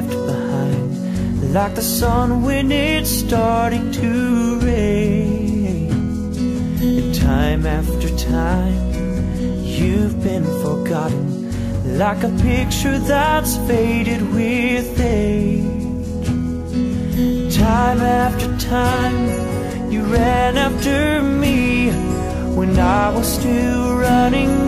left behind, like the sun when it's starting to rain. And time after time, you've been forgotten, like a picture that's faded with age. Time after time, you ran after me when I was still running